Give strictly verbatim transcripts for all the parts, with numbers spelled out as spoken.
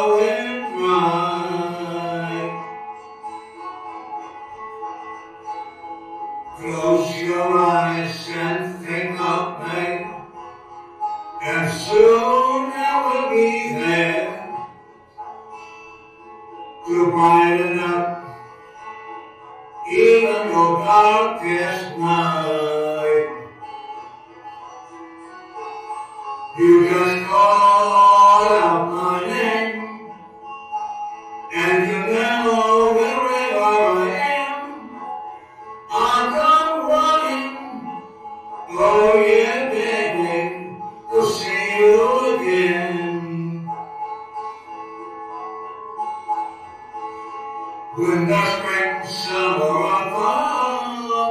going right. Close your eyes and think of me, and soon I will be there to brighten up even your darkest night. You just call out my name, and you know wherever I am, I'll come running, oh yeah baby, to see you again. When the spring, summer, or fall,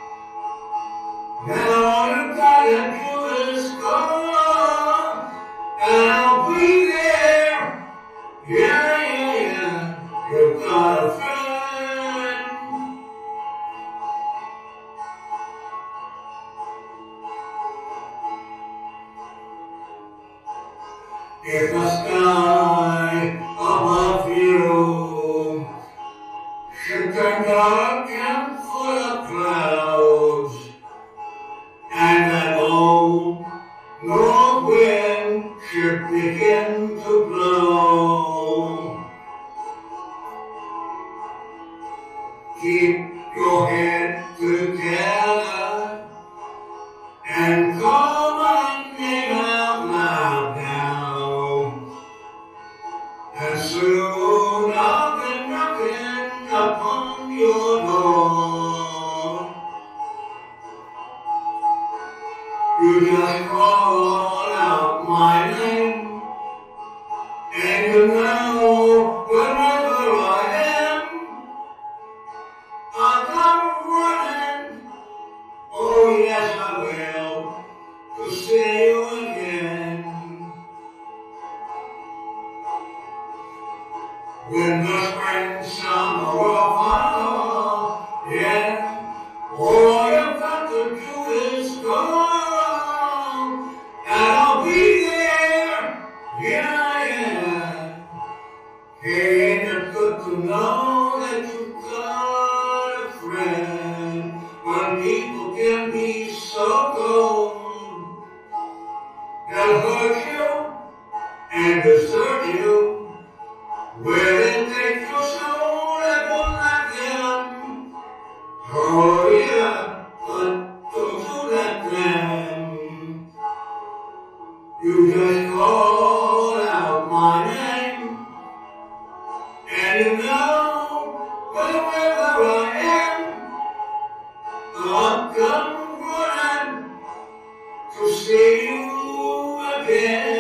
and all you gotta do is call, and I'll be there. Yeah, yeah, yeah, you've got a friend. If the sky above you should turn dark and full of clouds, and that old north wind should begin to blow, keep your head together and call my name out loud now, and soon I'll be knocking upon your door. You just call out my name, and you know wherever I am, I'll come running, oh yes I will, to see you again. When the spring, summer, or fall, yeah, all you've got to do is call, and I'll be there, yeah, yeah. Hey, ain't it good to know that you've got a friend, when people can be so cold, they'll hurt you and desert you. Will it take your soul and won't let them? Oh yeah, but don't you let them. You just call out my name, and you know wherever I am, I'll come running to see you again.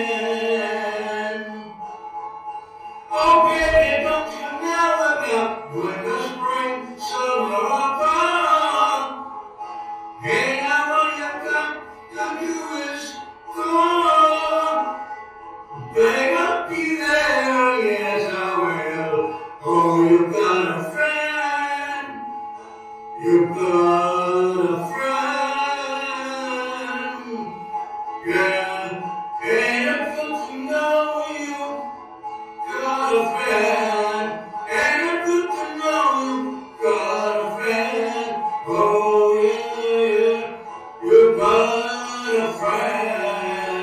Oh baby, don't you know about when the spring, summer, or fall? Hey, now all you got to do is call. Babe, I'll be there, yes I will. Oh, you've got a friend. You've got a friend. Yeah, ain't it good to know you got a friend, and it's good to know you got a friend. Oh yeah, yeah, you got a friend.